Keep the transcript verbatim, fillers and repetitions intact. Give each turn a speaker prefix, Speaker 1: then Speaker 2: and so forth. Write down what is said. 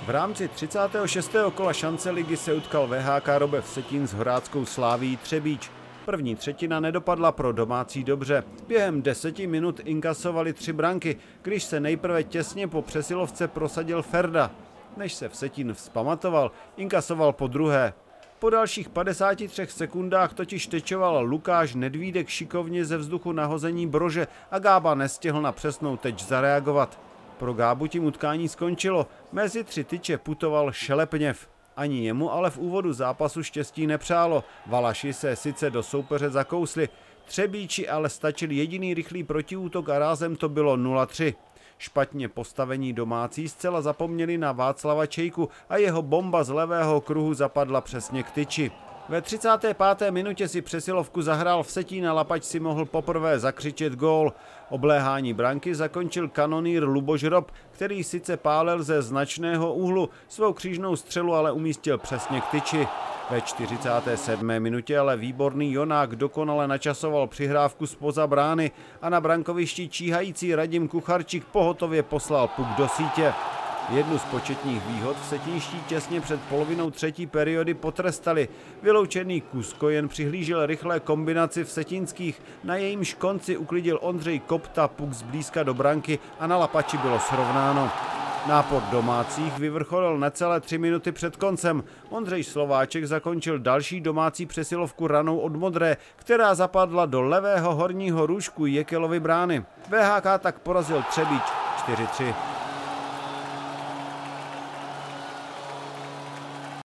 Speaker 1: V rámci třicátého šestého kola šance ligy se utkal V H K Robev Vsetín s horáckou Slavií Třebíč. První třetina nedopadla pro domácí dobře. Během deseti minut inkasovali tři branky, když se nejprve těsně po přesilovce prosadil Ferda. Než se Vsetín vzpamatoval, inkasoval po druhé. Po dalších padesáti třech sekundách totiž tečoval Lukáš Nedvídek šikovně ze vzduchu na hození Brože a Gába nestihl na přesnou teč zareagovat. Pro Gábu tím utkání skončilo, mezi tři tyče putoval Šelepněv. Ani jemu ale v úvodu zápasu štěstí nepřálo, Valaši se sice do soupeře zakousli, Třebíči ale stačil jediný rychlý protiútok a rázem to bylo nula tři. Špatně postavení domácí zcela zapomněli na Václava Čejku a jeho bomba z levého kruhu zapadla přesně k tyči. Ve třicáté páté minutě si přesilovku zahrál Vsetín a Lapač si mohl poprvé zakřičet gól. Obléhání branky zakončil kanonýr Luboš Rob, který sice pálil ze značného úhlu, svou křížnou střelu ale umístil přesně k tyči. Ve čtyřicáté sedmé minutě ale výborný Jonák dokonale načasoval přihrávku zpoza brány a na brankovišti číhající Radim Kucharčík pohotově poslal puk do sítě. Jednu z početních výhod vsetínští těsně před polovinou třetí periody potrestali. Vyloučený Kusko jen přihlížel rychlé kombinaci vsetínských, na jejímž konci uklidil Ondřej Kopta puk zblízka do branky a na Lapači bylo srovnáno. Nápor domácích vyvrcholil necelé tři minuty před koncem. Ondřej Slováček zakončil další domácí přesilovku ranou od Modré, která zapadla do levého horního růžku Jekelovy brány. V H K tak porazil Třebíč čtyři tři.